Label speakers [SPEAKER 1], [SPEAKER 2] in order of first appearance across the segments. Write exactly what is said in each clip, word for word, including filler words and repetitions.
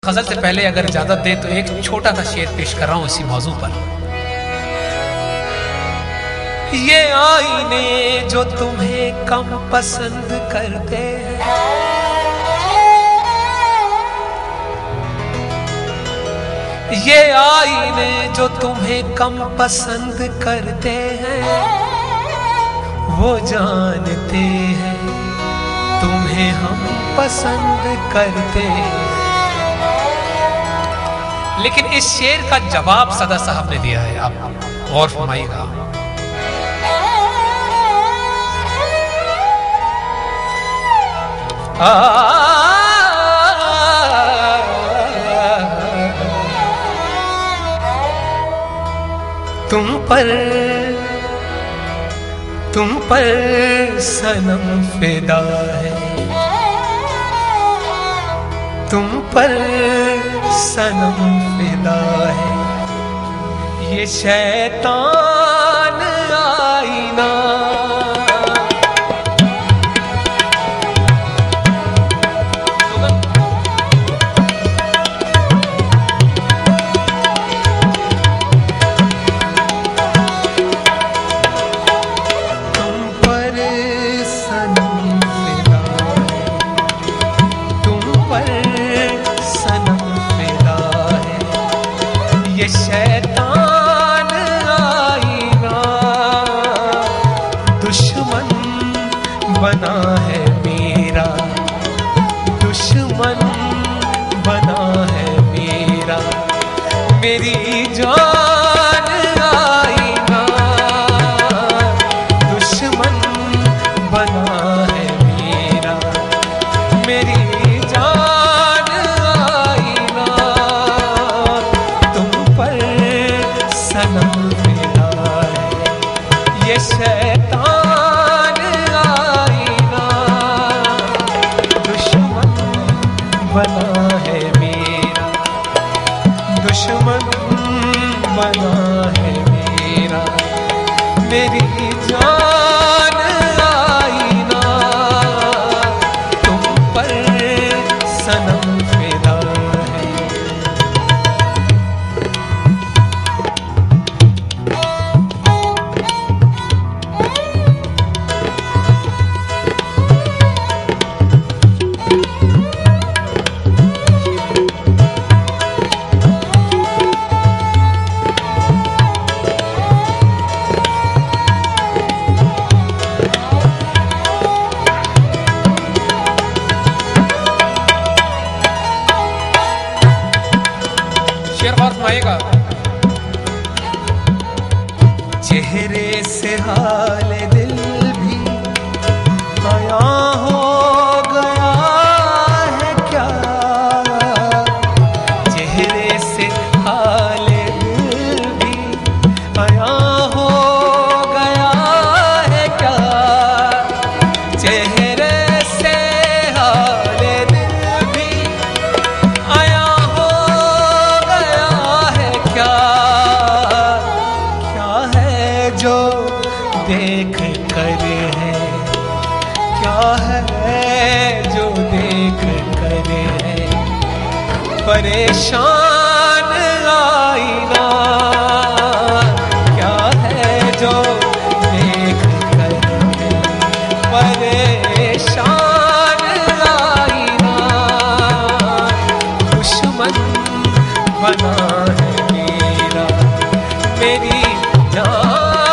[SPEAKER 1] गजल से पहले अगर इजाजत दे तो एक छोटा सा शेर पेश कर रहा हूं इसी मौजू पर। ये आईने जो तुम्हें कम पसंद करते हैं, ये आईने जो तुम्हें कम पसंद करते हैं, वो जानते हैं तुम्हें हम पसंद करते हैं। लेकिन इस शेर का जवाब सदा साहब ने दिया है, आप गौर फरमाइएगा। तुम पर तुम पर सनम फिदा है, तुम पर सनम फिदा है, ये शैतान आईना। शैतान आईना दुश्मन बना है मेरा, दुश्मन बना है मेरा, मेरी जान आईना दुश्मन बना है मेरा, मेरी शैतान आईना दुश्मन बना है मेरा, दुश्मन बना है मेरा, मेरी जान आईना तुम पर सनम फिदा है। चेहरे से हाल दिल भी आया हो गया है क्या, चेहरे से हाल दिल भी आया हो गया है क्या, चेहरे से हाल दिल भी आया हो गया है क्या, जो देख कर है क्या है, जो देख कर है परेशान आईना, क्या है जो देख कर है परेशान आईना, दुश्मन बना है मेरा, मेरी जान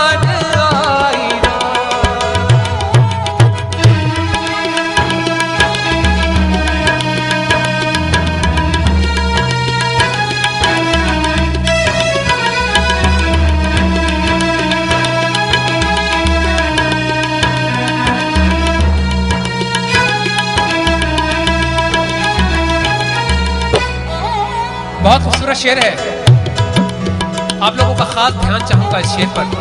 [SPEAKER 1] बहुत खूबसूरत शेर है, आप लोगों का खास ध्यान चाहूंगा इस शेर पर।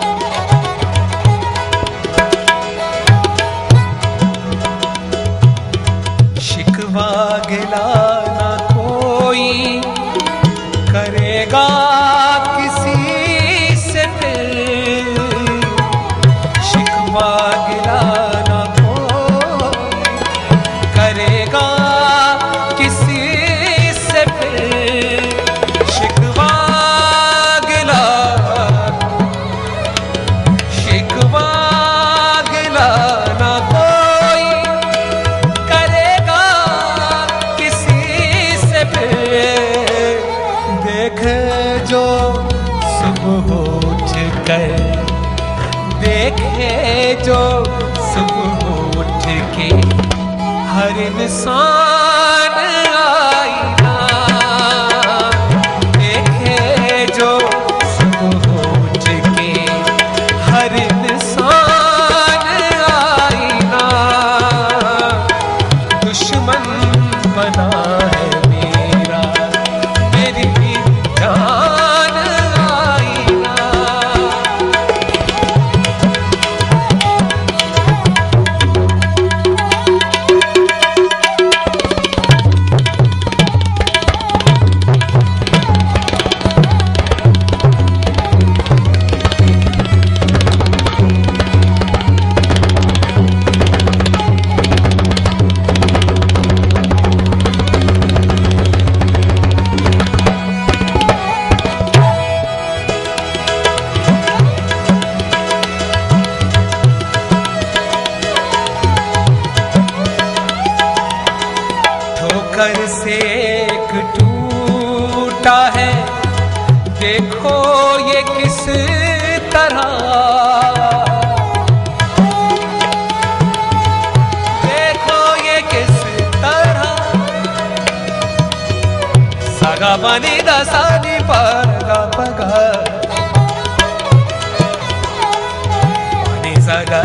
[SPEAKER 1] शिकवा गिला ना कोई करेगा किसी से फिर, शिकवा गिला ना कोई करेगा किसी से
[SPEAKER 2] कर देखे जो सुबह उठ के हर इंसान आईना देखे जो सुबह उठ के हर इंसान आईना दुश्मन बना है मेरा मेरी जान आईना। ठोकर से एक टूटा है देखो ये किस तरह देखो ये किस तरह सगा बनी दसानी पगा पगा पानी सगा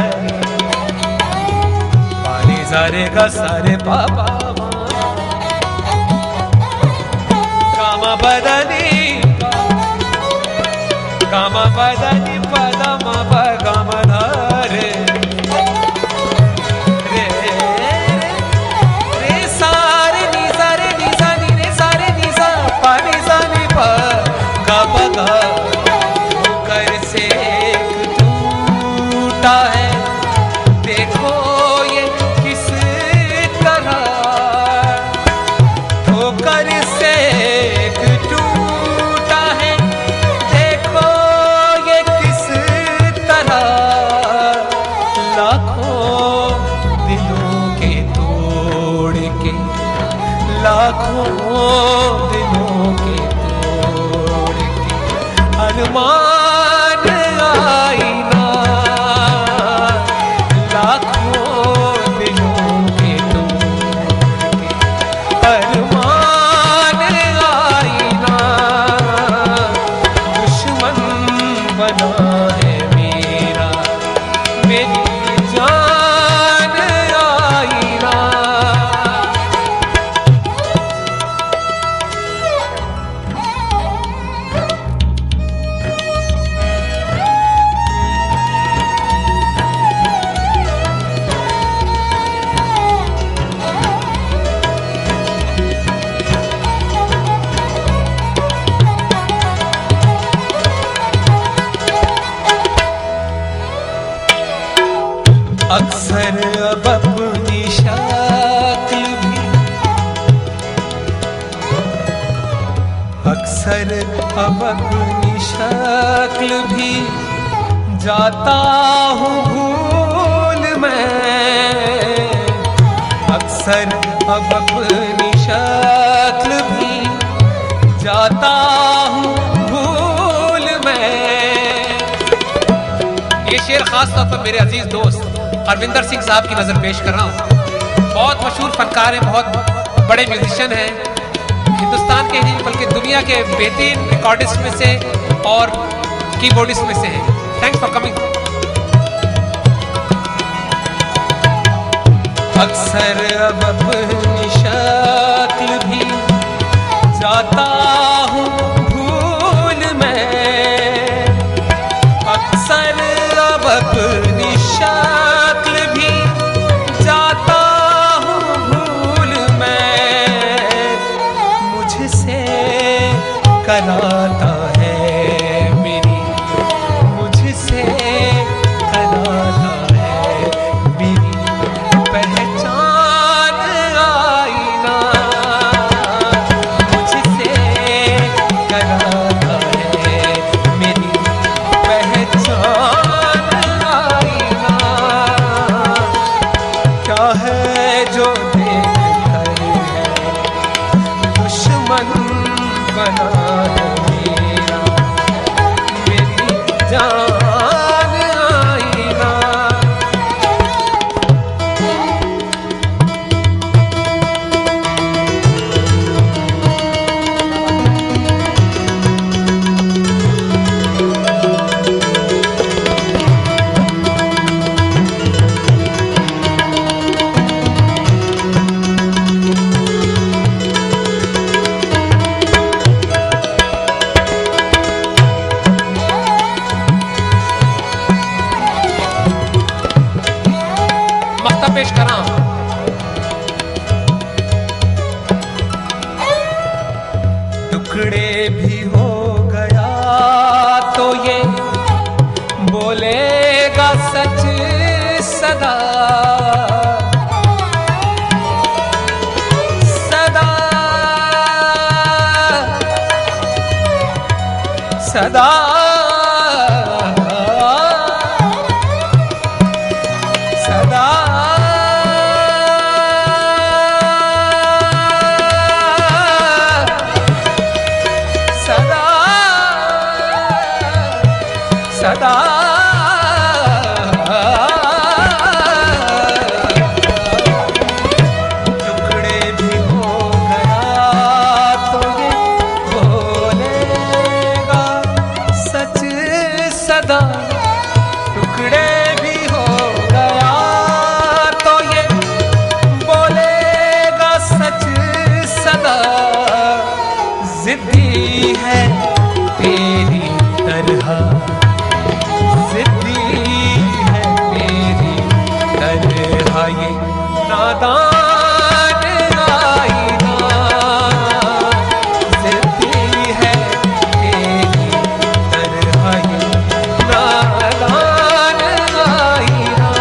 [SPEAKER 2] पानी सारे का सारे पापा बदनी काम बदनी पदम पगम धरे रे रे सारे नी सारे नी सा नी रे सारे नी सा पानी सा नी प ग प ग ठोकर से एक टूटा है देखो ये किस तरह ठोकर से लाखों दिलों के तोड़ के अरमान आईना लाखों दिलों के तोड़ के अरमान आईना दुश्मन बना है मेरा मेरी जान आईना। अक्सर अब अपनी शक्ल भी अक्सर अब अपनी शक्ल भी जाता हूँ भूल मैं अक्सर अब अपनी शक्ल भी जाता हूँ भूल मैं। ये शेर खास तौर पर मेरे अजीज दोस्त अरविंदर सिंह साहब की नजर पेश कर रहा हूँ। बहुत मशहूर फनकार हैं, बहुत बड़े म्यूजिशियन हैं, हिंदुस्तान के ही बल्कि दुनिया के बेहतरीन रिकॉर्डिस्ट में से और कीबोर्डिस्ट में से हैं। Thanks for coming. अक्सर अब अपनी शक्ल भी जाता हूँ भूल मैं अक्सर अब अपनी शक्ल भी जाता हूँ भूल मैं मुझसे कराता है मेरी मुझसे कराता है मेरी पहचान आईना मुझसे कराता है मेरी पहचान आईना। क्या है जो देख कर दुश्मन बना है मेरा मेरी जान पेश करा।
[SPEAKER 1] टुकड़े भी हो गया तो ये बोलेगा सच सदा, सदा सदा सदा सदा टुकड़े भी हो गया तो ये बोलेगा सच सदा, टुकड़े भी हो गया तो ये बोलेगा सच सदा। जिद्दी है तेरी तरह, जिद्दी है तेरी तरह ये नादान आईना, जिद्दी है तेरी तरह ये नादान आईना।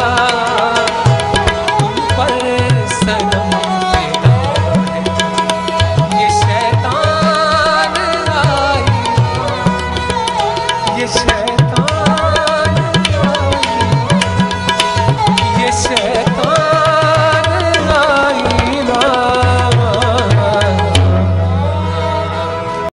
[SPEAKER 1] तुम पर सनम फिदा है ये शैतान आईना, ये शैतान